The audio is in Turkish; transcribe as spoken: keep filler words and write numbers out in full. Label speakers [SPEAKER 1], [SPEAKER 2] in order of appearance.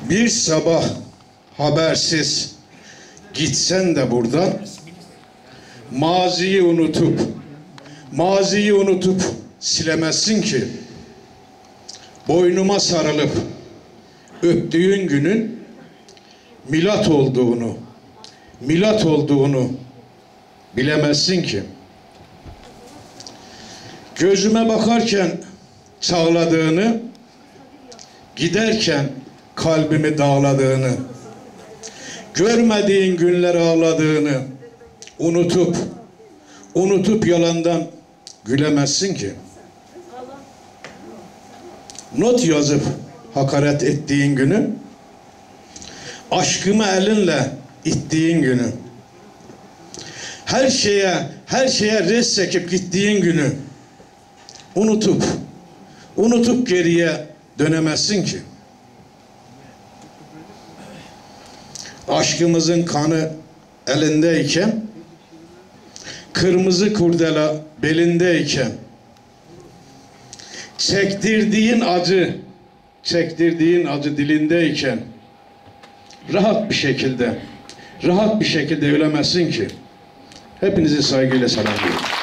[SPEAKER 1] Bir sabah habersiz gitsen de buradan, maziyi unutup, maziyi unutup silemezsin ki. Boynuma sarılıp öptüğün günün milat olduğunu, milat olduğunu bilemezsin ki. Gözüme bakarken çağladığını, giderken kalbimi dağladığını, görmediğin günler ağladığını unutup, unutup yalandan gülemezsin ki. Not yazıp hakaret ettiğin günü, aşkımı elinle ittiğin günü, her şeye, her şeye res çekip gittiğin günü unutup, unutup geriye dönemezsin ki. Aşkımızın kanı elindeyken, kırmızı kurdela belindeyken, çektirdiğin acı, çektirdiğin acı dilindeyken, rahat bir şekilde, rahat bir şekilde ölemezsin ki. Hepinizi saygıyla selamlıyorum.